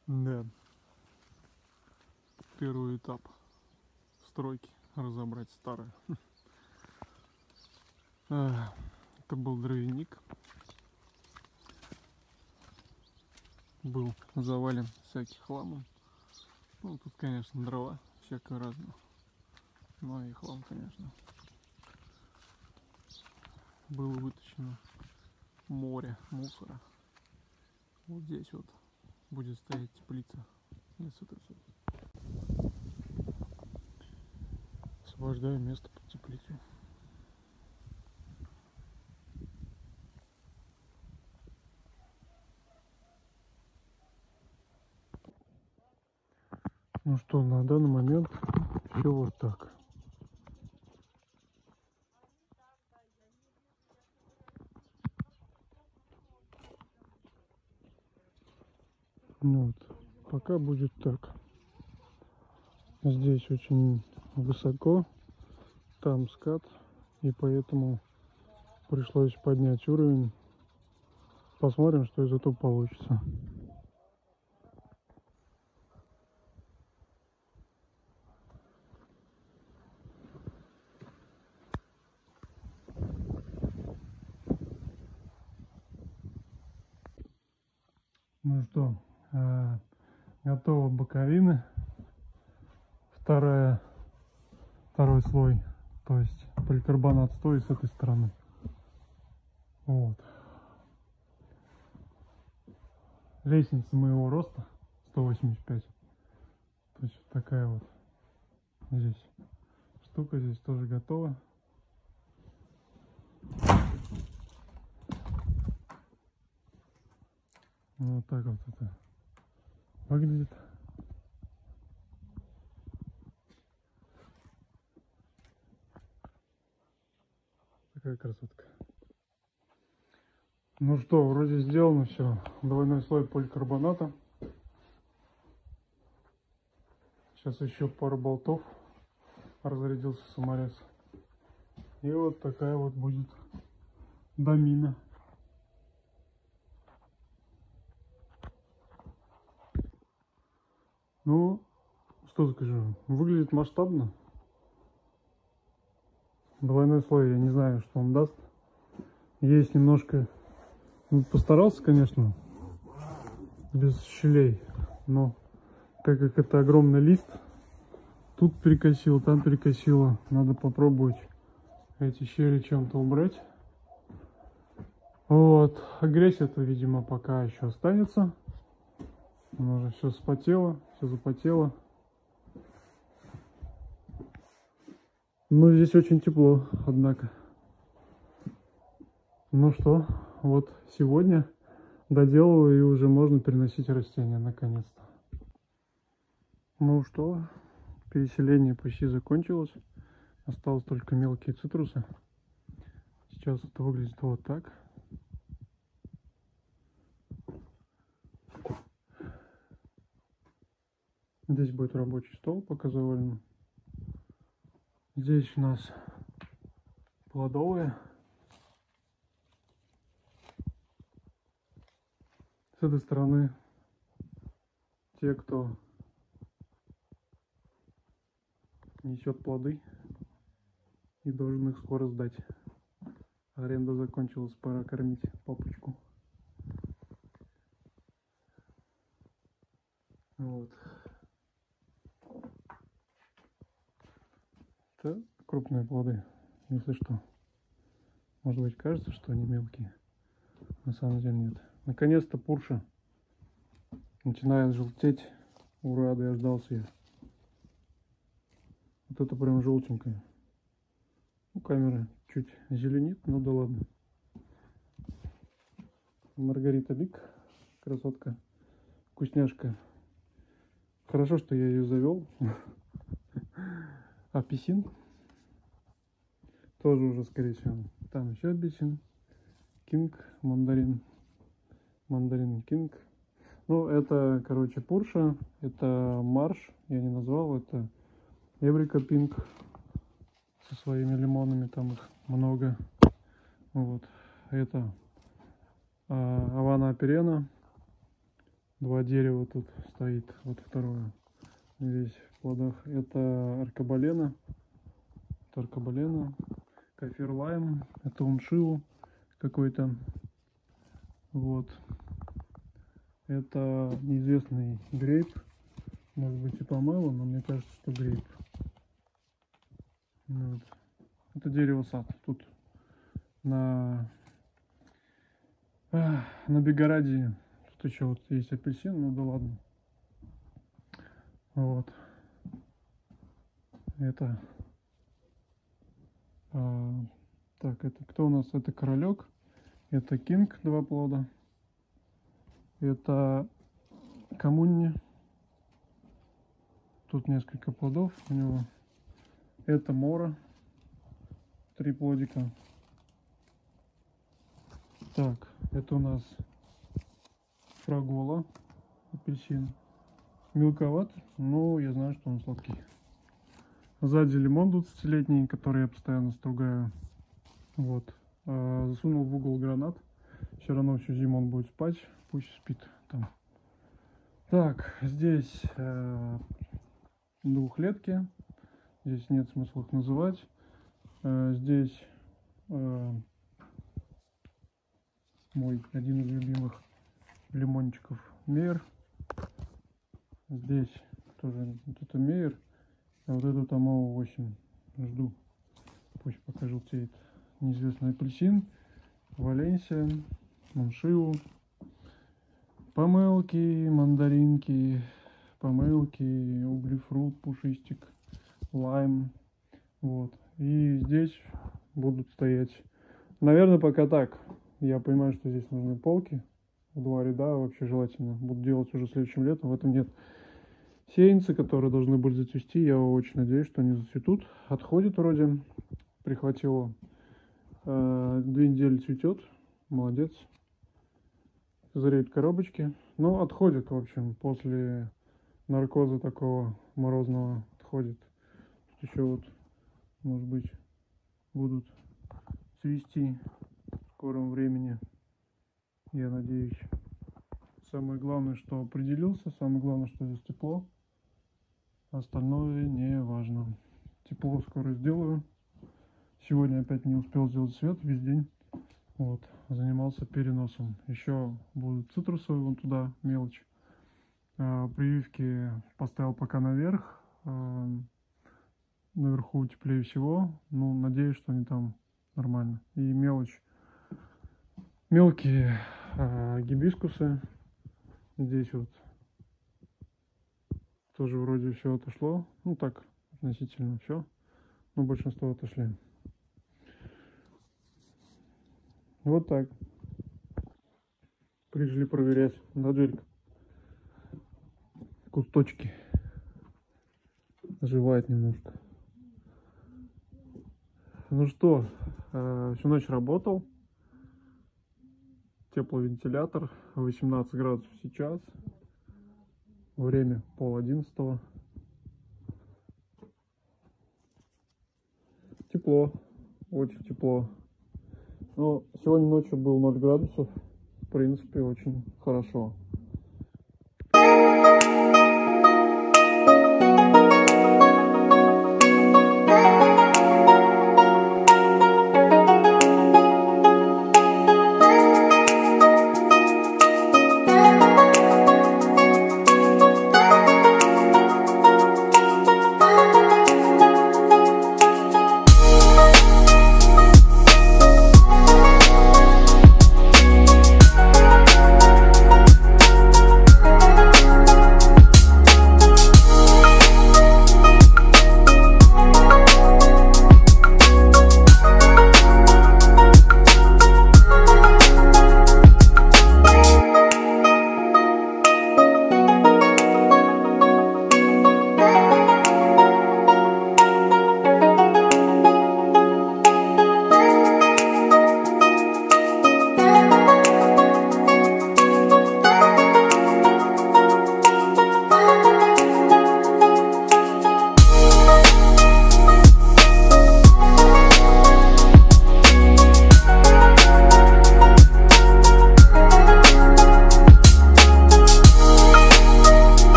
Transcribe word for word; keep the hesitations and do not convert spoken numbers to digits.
Да. Первый этап стройки. Разобрать старое. Это был дровяник. Был завален всяким хламом. Ну, тут, конечно, дрова всякое разное. Ну и хлам, конечно. Было вытащено море мусора. Вот здесь вот будет стоять теплица для цитрусов. Освобождаю место под теплицу. Ну что, на данный момент все вот так. Ну вот, пока будет так. Здесь очень высоко, там скат, и поэтому пришлось поднять уровень. Посмотрим, что из этого получится. Ну что, э, готова боковины. Вторая, второй слой, то есть поликарбонат стоит с этой стороны. Вот. Лестница моего роста сто восемьдесят пять. То есть вот такая вот здесь штука, здесь тоже готова. Вот так вот это выглядит. Такая красотка. Ну что, вроде сделано все. Двойной слой поликарбоната. Сейчас еще пару болтов. Разрядился саморез. И вот такая вот будет домина. Ну, что скажу, выглядит масштабно. Двойной слой, я не знаю, что он даст. Есть немножко, ну, постарался, конечно, без щелей, но так как это огромный лист, тут перекосило, там перекосило, надо попробовать эти щели чем-то убрать. Вот, а грязь это, видимо, пока еще останется. Оно уже все вспотело, все запотело. Но здесь очень тепло, однако. Ну что, вот сегодня доделываю, и уже можно переносить растения наконец-то. Ну что, переселение почти закончилось. Осталось только мелкие цитрусы. Сейчас это выглядит вот так. Здесь будет рабочий стол, пока завален. Здесь у нас плодовые. С этой стороны те, кто несет плоды и должен их скоро сдать. Аренда закончилась, пора кормить папочку. Вот. Это крупные плоды, если что. Может быть, кажется, что они мелкие. На самом деле нет. Наконец-то пурша начинает желтеть. Ура, дождался я. Вот это прям желтенькое. Ну, камера чуть зеленит, ну да ладно. Маргарита Бик, красотка, вкусняшка. Хорошо, что я ее завел. Апельсин тоже уже, скорее всего. Там еще апельсин. Кинг, мандарин. Мандарин кинг. Ну, это, короче, пурша. Это марш. Я не назвал. Это эврика пинк. Со своими лимонами. Там их много. Вот. Это а, Авана Аперена. Два дерева тут стоит. Вот второе. Здесь в плодах. Это аркабалена. Это аркабалена. Кафир лайм. Это уншиу какой-то. Вот. Это неизвестный грейп. Может быть и помело, но мне кажется, что грейп. Вот. Это дерево сад. Тут на, а, на Бегораде тут еще вот есть апельсин, ну да ладно. Вот. Это... А, так, это кто у нас? Это королек. Это кинг, два плода. Это коммуни. Тут несколько плодов у него. Это мора. Три плодика. Так, это у нас фрагола. Апельсин. Мелковат, но я знаю, что он сладкий. Сзади лимон двадцатилетний, который я постоянно стругаю. Вот. А, засунул в угол гранат. Все равно всю зиму он будет спать. Пусть спит там. Так, здесь э, двухлетки. Здесь нет смысла их называть. Э, здесь э, мой один из любимых лимончиков Мейер. Здесь тоже вот это Мейер. А вот эту Томоу восемь жду. Пусть пока желтеет. Неизвестный апельсин. Валенсия. Моншиу. Помелки, мандаринки. Помелки. Углефрут, пушистик. Лайм. Вот. И здесь будут стоять. Наверное, пока так. Я понимаю, что здесь нужны полки. В два ряда вообще желательно. Буду делать уже следующим летом. В этом нет. Сеянцы, которые должны были зацвести, я очень надеюсь, что они зацветут. Отходит вроде. Прихватило. Э, две недели цветет. Молодец. Зреют коробочки. Но отходит, в общем, после наркоза такого морозного отходит. Тут еще вот, может быть, будут цвести в скором времени. Я надеюсь. Самое главное, что определился. Самое главное, что здесь тепло. Остальное не важно. Тепло скоро сделаю. Сегодня опять не успел сделать свет весь день. Вот. Занимался переносом. Еще будут цитрусовые вон туда, мелочь. А, прививки поставил пока наверх. А, наверху теплее всего. Ну, надеюсь, что они там нормально. И мелочь. Мелкие а, гибискусы. Здесь вот тоже вроде все отошло. Ну так, относительно все. Но большинство отошли. Вот так. Пришли проверять. Да, Джерик? Кусточки. Оживает немножко. Ну что, всю ночь работал. Тепловентилятор. восемнадцать градусов сейчас. Время пол одиннадцатого. Тепло. Очень тепло. Но сегодня ночью был ноль градусов. В принципе, очень хорошо.